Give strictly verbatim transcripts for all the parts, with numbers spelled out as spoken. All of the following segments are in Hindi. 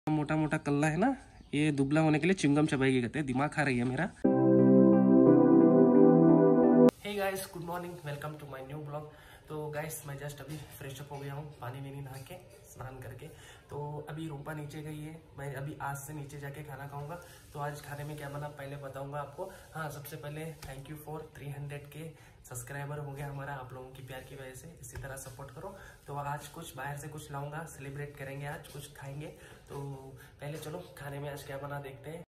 मोटा मोटा कल्ला है ना, ये दुबला होने के लिए चिंगम चबाएगी कहते हैं। दिमाग खा रही है मेरा। Hey guys, good morning, welcome to my new blog. तो गाइस मैं जस्ट अभी फ्रेश अप हो गया हूँ, पानी वानी नहा के स्नान करके। तो अभी रूपा नीचे गई है, मैं अभी आज से नीचे जाके खाना खाऊंगा। तो आज खाने में क्या बना पहले बताऊंगा आपको। हाँ, सबसे पहले thank you for three hundred के सब्सक्राइबर हो गया हमारा, आप लोगों की प्यार की वजह से। इसी तरह सपोर्ट करो। तो आज कुछ बाहर से कुछ लाऊंगा, सेलिब्रेट करेंगे, आज कुछ खाएंगे। तो पहले चलो खाने में आज क्या बना देखते हैं।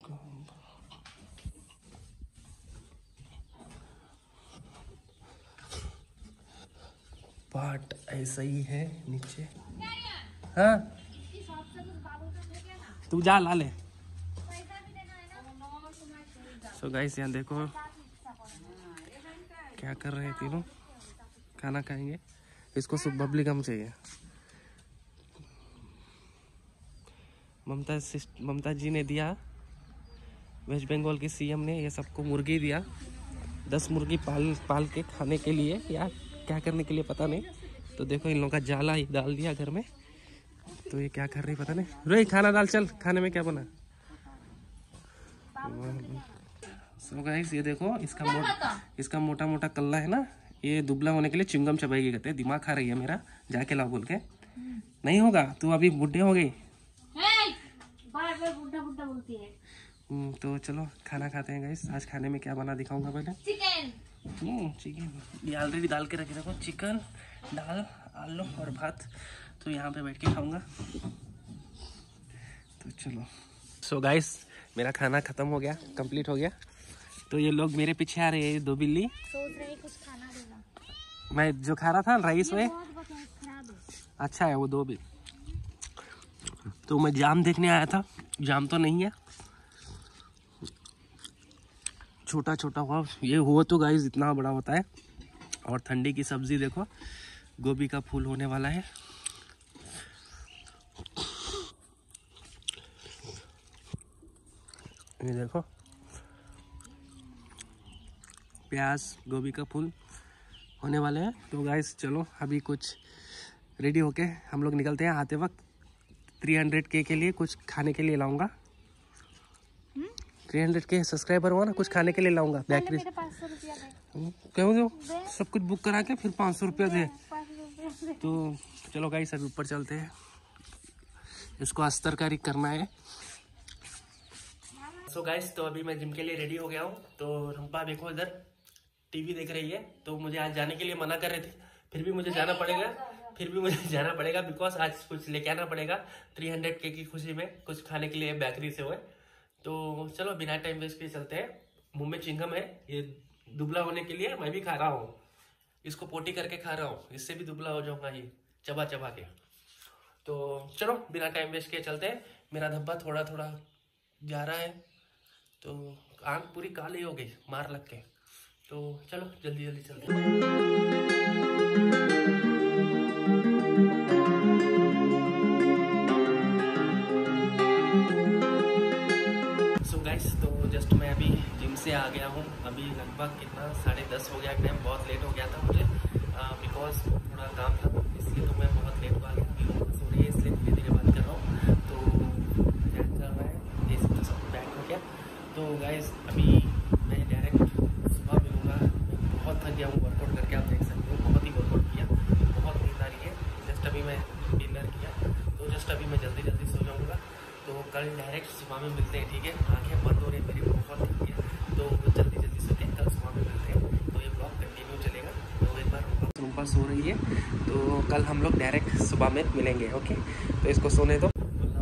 पार्ट ऐसा ही है नीचे। हाँ, तू जा ला ले। सो गाइस यहाँ देखो क्या कर रहे हैं तीनों, खाना खाएंगे। इसको सब बबली गम चाहिए। ममता ममता जी ने दिया, वेस्ट बंगाल की सीएम ने ये सबको मुर्गी दिया। दस मुर्गी पाल पाल के खाने के लिए या क्या करने के लिए पता नहीं। तो देखो इन लोगों का जाला ही डाल दिया घर में। तो ये क्या कर रही पता नहीं। रोही खाना डाल, चल खाने में क्या बना। सो गाइस ये देखो, इसका मोटा इसका मोटा मोटा कल्ला है ना, ये दुबला होने के लिए चिंगम चबाएगी कहते हैं। दिमाग खा रही है मेरा, जाके लाओ बोल के। नहीं होगा, तू अभी बुढ़े हो गई। बार बार बुढ़ा बुढ़ा बोलती है। तो चलो खाना खाते हैं गाइस। आज खाने में क्या बना दिखाऊंगा पहले। चिकन चिकन ये ऑलरेडी डाल के रखे देखो, चिकन दाल आलू और भात। तो यहाँ पे बैठ के खाऊंगा। तो चलो। सो गाइस मेरा खाना खत्म हो गया, कंप्लीट हो गया। तो ये लोग मेरे पीछे आ रहे हैं, दो बिल्ली। सोच रही कुछ खाना देगा। मैं जो खा रहा था राइस में, खराब है। अच्छा है वो दो भी। तो मैं जाम देखने आया था, जाम तो नहीं है, छोटा छोटा हुआ। ये हुआ तो गाइस इतना बड़ा होता है। और ठंडी की सब्जी देखो, गोभी का फूल होने वाला है। ये देखो प्याज गोभी का फूल होने वाले हैं। तो गाइस चलो अभी कुछ रेडी होके हम लोग निकलते हैं। आते वक्त थ्री हंड्रेड के के लिए कुछ खाने के लिए लाऊंगा। थ्री हंड्रेड के सब्सक्राइबर हुआ ना, कुछ खाने के लिए लाऊंगा। बेकरी क्यों दो, सब कुछ बुक करा के फिर पाँच सौ रुपया दे। तो चलो गाइस अभी ऊपर चलते हैं, इसको अस्तरकारी करना है। सो so गाइस तो अभी मैं जिम के लिए रेडी हो गया हूँ। तो रूपा देखो इधर टीवी देख रही है। तो मुझे आज जाने के लिए मना कर रहे थे, फिर भी मुझे जाना पड़ेगा फिर भी मुझे जाना पड़ेगा बिकॉज आज कुछ लेके आना पड़ेगा। थ्री हंड्रेड के की खुशी में कुछ खाने के लिए बेकरी से हुए। तो चलो बिना टाइम वेस्ट किए चलते हैं। मुंह में चिंगम है, ये दुबला होने के लिए मैं भी खा रहा हूँ। इसको पोटी करके खा रहा हूँ, इससे भी दुबला हो जाऊंगा ये चबा चबा के। तो चलो बिना टाइम वेस्ट किए चलते हैं। मेरा धब्बा थोड़ा थोड़ा जा रहा है, तो आंख पूरी काली हो गई मार लग के। तो चलो जल्दी जल्दी चलते हैं। सो गाइस तो जस्ट मैं अभी जिम से आ गया हूँ। अभी लगभग कितना साढ़े दस हो गया टाइम, बहुत लेट हो गया था मुझे बिकॉज थोड़ा काम था, इसलिए तो मैं बहुत लेट आ गया। सो रही है इसलिए धीरे धीरे बात कर रहा हूँ। तो क्या चल रहा है ये सब तो सब बैक हो गया। तो गाइस अभी मैं डायरेक्ट सुबह मिलूँगा। बहुत थक गया हूँ वर्कआउट करके, आप देख सकते हो बहुत ही वर्कआउट किया, बहुत नींद आ रही है। जस्ट अभी मैं डिनर किया, तो जस्ट अभी मैं जल्दी जल्दी सो जाऊँगा। तो कल डायरेक्ट सुबह में मिलते हैं, ठीक है। आँखें बंद हो रही है मेरी, बहुत थक गया। तो जल्दी जल्दी सो के कल सुबह में मिलते हैं। तो ये ब्लॉग कंटिन्यू चलेगा। तो एक बार रूपा सो रही है, तो कल हम लोग डायरेक्ट सुबह में मिलेंगे। ओके, तो इसको सोने दो।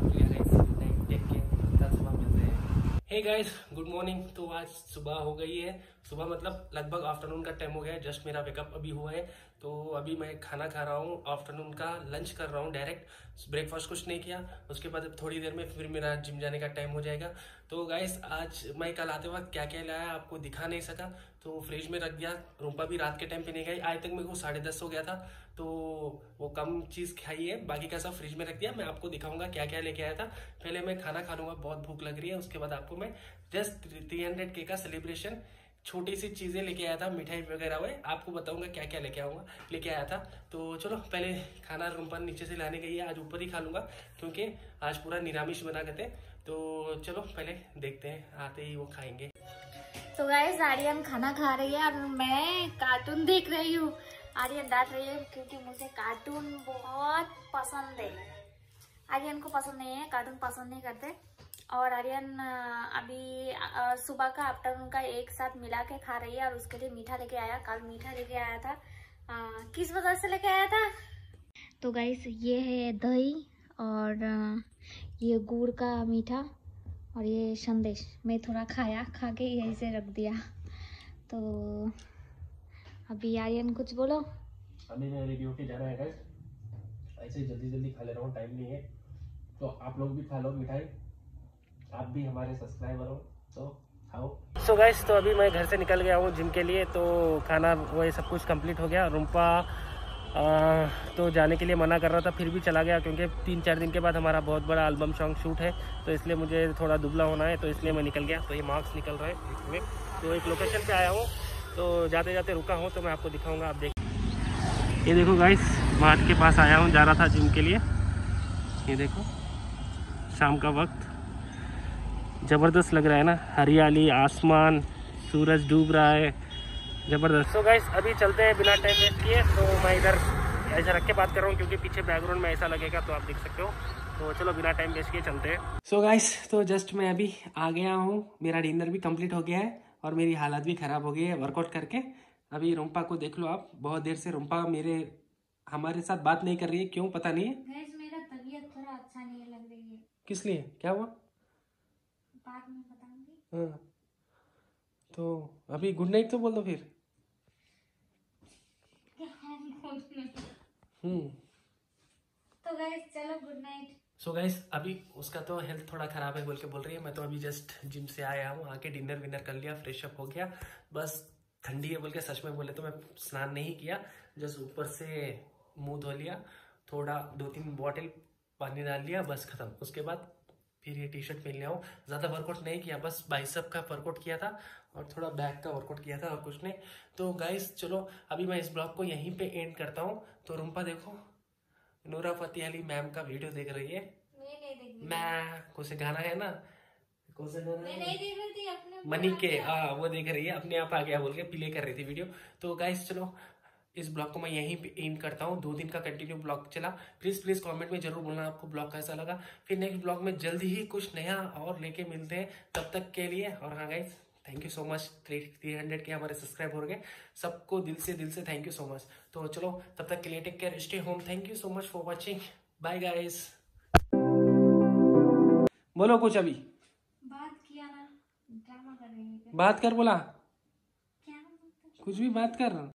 Hey guys good morning. तो आज सुबह हो गई है, सुबह मतलब लगभग आफ्टरनून का टाइम हो गया है। जस्ट मेरा वेकअप अभी हुआ है। तो अभी मैं खाना खा रहा हूँ, आफ्टरनून का लंच कर रहा हूँ डायरेक्ट। ब्रेकफास्ट कुछ नहीं किया, उसके बाद थोड़ी देर में फिर मेरा जिम जाने का टाइम हो जाएगा। तो गाइस आज मैं कल आते वक्त क्या क्या लाया आपको दिखा नहीं सका, तो फ्रिज में रख दिया। रूपा भी रात के टाइम पे नहीं गई, आज तक मेरे को साढ़े दस हो गया था। तो वो कम चीज़ खाई है, बाकी का सब फ्रिज में रख दिया। मैं आपको दिखाऊंगा क्या क्या लेके आया था। पहले मैं खाना खा लूंगा, बहुत भूख लग रही है। उसके बाद आपको मैं जस्ट थ्री हंड्रेड के का सेलिब्रेशन छोटी सी चीज़ें लेके आया था, मिठाई वगैरह हुए, आपको बताऊंगा क्या क्या लेके आऊँगा लेके आया था। तो चलो पहले खाना रूम पर नीचे से लाने गई है, आज ऊपर ही खा लूँगा क्योंकि आज पूरा निरामिष बना करते। तो चलो पहले देखते हैं, आते ही वो खाएंगे। तो गाइस आर्यन खाना खा रही है और मैं कार्टून देख रही हूँ। आर्यन डांट रही है क्योंकि मुझे कार्टून बहुत पसंद है। आर्यन को पसंद नहीं है, कार्टून पसंद नहीं करते। और आर्यन अभी सुबह का आफ्टरनून का एक साथ मिला के खा रही है और उसके लिए मीठा लेके आया। कल मीठा लेके आया था, आ, किस वजह से लेके आया था? तो गाइस ये है दही और ये गुड़ का मीठा और ये संदेश। मैं थोड़ा खाया, खा के यहीं से रख दिया। तो अभी आर्यन कुछ बोलो। अभी मैं रेडी होके जा रहा है गाइस, ऐसे जल्दी जल्दी खा ले रहा हूँ, टाइम नहीं है। तो आप लोग भी खा लो मिठाई, आप भी हमारे सब्सक्राइबर हो तो खाओ। सो गाइस तो अभी मैं घर से निकल गया हूँ जिम के लिए। तो खाना वही सब कुछ कंप्लीट हो गया। रूम्पा आ, तो जाने के लिए मना कर रहा था, फिर भी चला गया क्योंकि तीन चार दिन के बाद हमारा बहुत बड़ा एल्बम सॉन्ग शूट है। तो इसलिए मुझे थोड़ा दुबला होना है, तो इसलिए मैं निकल गया। तो ये मार्क्स निकल रहा है इसमें। तो एक लोकेशन पे आया हूँ, तो जाते जाते रुका हूँ, तो मैं आपको दिखाऊंगा। आप देख, ये देखो गाइस, मार्ट के पास आया हूँ, जा रहा था जिम के लिए। ये देखो शाम का वक्त ज़बरदस्त लग रहा है ना, हरियाली, आसमान, सूरज डूब रहा है, ज़बरदस्त। सो गाइस अभी चलते हैं बिना टाइम वेस्ट किए। तो मैं इधर ऐसा रख के बात कर रहा हूँ क्योंकि पीछे बैकग्राउंड में ऐसा लगेगा, तो आप देख सकते हो। तो चलो बिना टाइम वेस्ट किए चलते हैं। सो गाइस तो जस्ट मैं अभी आ गया हूँ, मेरा डिनर भी कंप्लीट हो गया है और मेरी हालत भी ख़राब हो गई है वर्कआउट करके। अभी रूम्पा को देख लो आप, बहुत देर से रूम्पा मेरे हमारे साथ बात नहीं कर रही है, क्यों पता नहीं है। मेरा तबीयत थोड़ा अच्छा नहीं लग रही है। किस लिए, क्या हुआ? बाद में बताऊंगी। हाँ तो अभी गुड नाइट तो बोल दो फिर। हम्म तो गाइस चलो गुड नाइट। सो गाइस अभी उसका तो हेल्थ थोड़ा खराब है बोल के बोल रही है। मैं तो अभी जस्ट जिम से आया हूँ, आके डिनर विनर कर लिया, फ्रेश अप हो गया। बस ठंडी है बोल के, सच में बोले तो मैं स्नान नहीं किया, जस्ट ऊपर से मुंह धो लिया, थोड़ा दो तीन बॉटल पानी डाल लिया, बस खत्म। उसके बाद फिर ये टी शर्ट पहन लिया हूँ। ज़्यादा वर्कआउट नहीं किया, बस बाइसेप का वर्कआउट किया था और थोड़ा बैक का वर्कआउट किया था और कुछ नहीं। तो गाइस चलो अभी मैं इस ब्लॉग को यहीं पे एंड करता हूँ। तो रूम्पा देखो, नूरा फतेह अली मैम का वीडियो देख रही है। मैं नहीं देख रही। मैं कौन से गाना है ना, कौन सा गाना मैं नहीं देख रही थी, अपने मनी के, हाँ वो देख रही है, अपने आप आ गया बोल के प्ले कर रही थी वीडियो। तो गाइस चलो इस ब्लॉग को मैं यहीं पे एंड करता हूँ। दो दिन का कंटिन्यू ब्लॉग चला। प्लीज प्लीज कमेंट में जरूर बोलना आपको ब्लॉग कैसा लगा। फिर नेक्स्ट ब्लॉग में जल्दी ही कुछ नया और लेके मिलते हैं, तब तक के लिए। और हाँ guys thank you so much, three hundred के हमारे सब्सक्राइब हो गए, सबको दिल से दिल से थैंक यू सो मच। तो चलो तब तक के लिए take care, stay home, thank you so much for watching, bye guys. बोलो कुछ, अभी बात किया ना, ड्रामा कर रही है। बात कर, बोला क्या? कुछ भी बात कर।